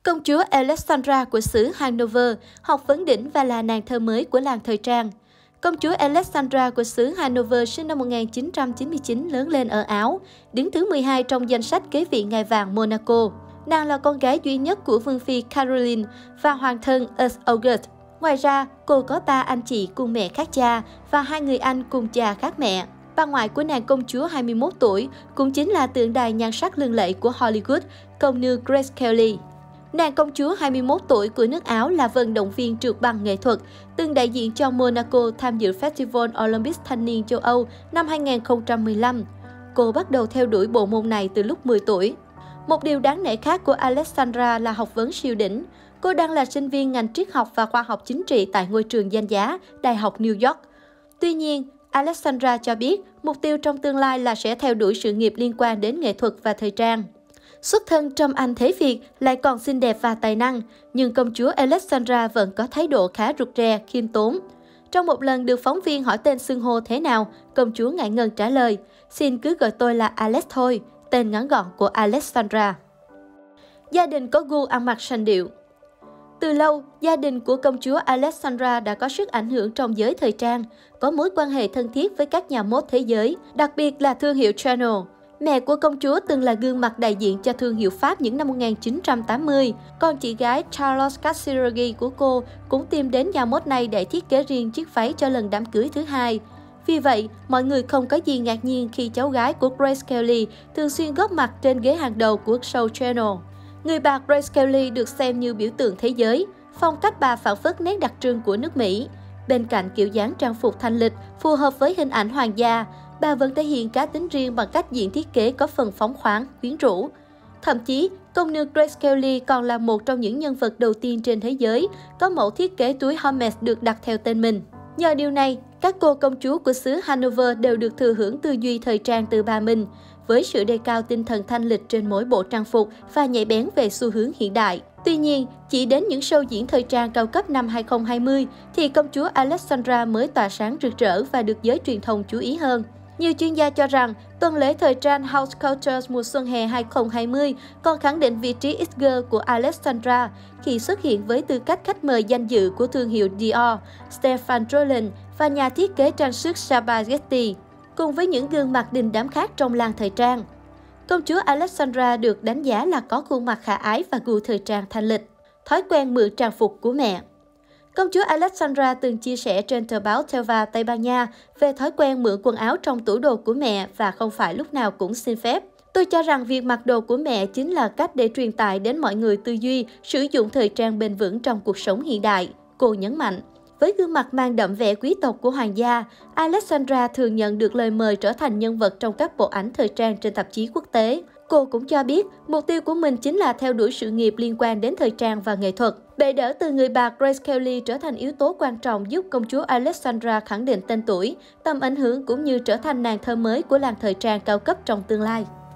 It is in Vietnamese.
Công chúa Alexandra của xứ Hanover, học vấn đỉnh và là nàng thơ mới của làng thời trang. Công chúa Alexandra của xứ Hanover sinh năm 1999 lớn lên ở Áo, đứng thứ 12 trong danh sách kế vị ngai vàng Monaco. Nàng là con gái duy nhất của vương phi Caroline và hoàng thân August. Ngoài ra, cô có 3 anh chị cùng mẹ khác cha và 2 người anh cùng cha khác mẹ. Bà ngoại của nàng công chúa 21 tuổi cũng chính là tượng đài nhan sắc lừng lẫy của Hollywood, công nương Grace Kelly. Nàng công chúa 21 tuổi của nước Áo là vận động viên trượt băng nghệ thuật, từng đại diện cho Monaco tham dự Festival Olympic thanh niên châu Âu năm 2015. Cô bắt đầu theo đuổi bộ môn này từ lúc 10 tuổi. Một điều đáng nể khác của Alexandra là học vấn siêu đỉnh. Cô đang là sinh viên ngành triết học và khoa học chính trị tại ngôi trường danh giá Đại học New York. Tuy nhiên, Alexandra cho biết mục tiêu trong tương lai là sẽ theo đuổi sự nghiệp liên quan đến nghệ thuật và thời trang. Xuất thân trong Anh thế Việt, lại còn xinh đẹp và tài năng, nhưng công chúa Alexandra vẫn có thái độ khá rụt rè, khiêm tốn. Trong một lần được phóng viên hỏi tên xưng hô thế nào, công chúa ngại ngần trả lời, xin cứ gọi tôi là Alex thôi, tên ngắn gọn của Alexandra. Gia đình có gu ăn mặc sành điệu. Từ lâu, gia đình của công chúa Alexandra đã có sức ảnh hưởng trong giới thời trang, có mối quan hệ thân thiết với các nhà mốt thế giới, đặc biệt là thương hiệu Chanel. Mẹ của công chúa từng là gương mặt đại diện cho thương hiệu Pháp những năm 1980, còn chị gái Charlotte Casiraghi của cô cũng tìm đến nhà mốt này để thiết kế riêng chiếc váy cho lần đám cưới thứ hai. Vì vậy, mọi người không có gì ngạc nhiên khi cháu gái của Grace Kelly thường xuyên góp mặt trên ghế hàng đầu của show Chanel. Người bà Grace Kelly được xem như biểu tượng thế giới, phong cách bà phản phất nét đặc trưng của nước Mỹ. Bên cạnh kiểu dáng trang phục thanh lịch, phù hợp với hình ảnh hoàng gia, bà vẫn thể hiện cá tính riêng bằng cách diện thiết kế có phần phóng khoáng, quyến rũ. Thậm chí, công nương Grace Kelly còn là một trong những nhân vật đầu tiên trên thế giới có mẫu thiết kế túi Hermes được đặt theo tên mình. Nhờ điều này, các cô công chúa của xứ Hanover đều được thừa hưởng tư duy thời trang từ bà mình, với sự đề cao tinh thần thanh lịch trên mỗi bộ trang phục và nhạy bén về xu hướng hiện đại. Tuy nhiên, chỉ đến những show diễn thời trang cao cấp năm 2020 thì công chúa Alexandra mới tỏa sáng rực rỡ và được giới truyền thông chú ý hơn. Nhiều chuyên gia cho rằng, tuần lễ thời trang House Culture mùa xuân hè 2020 còn khẳng định vị trí It-Girl của Alexandra khi xuất hiện với tư cách khách mời danh dự của thương hiệu Dior, Stefan Rolland và nhà thiết kế trang sức Saba Getty, cùng với những gương mặt đình đám khác trong làng thời trang. Công chúa Alexandra được đánh giá là có khuôn mặt khả ái và gu thời trang thanh lịch. Thói quen mượn trang phục của mẹ. Công chúa Alexandra từng chia sẻ trên tờ báo Telva Tây Ban Nha về thói quen mượn quần áo trong tủ đồ của mẹ và không phải lúc nào cũng xin phép. Tôi cho rằng việc mặc đồ của mẹ chính là cách để truyền tải đến mọi người tư duy sử dụng thời trang bền vững trong cuộc sống hiện đại, cô nhấn mạnh. Với gương mặt mang đậm vẻ quý tộc của hoàng gia, Alexandra thường nhận được lời mời trở thành nhân vật trong các bộ ảnh thời trang trên tạp chí quốc tế. Cô cũng cho biết, mục tiêu của mình chính là theo đuổi sự nghiệp liên quan đến thời trang và nghệ thuật. Bệ đỡ từ người bà Grace Kelly trở thành yếu tố quan trọng giúp công chúa Alexandra khẳng định tên tuổi, tầm ảnh hưởng cũng như trở thành nàng thơ mới của làng thời trang cao cấp trong tương lai.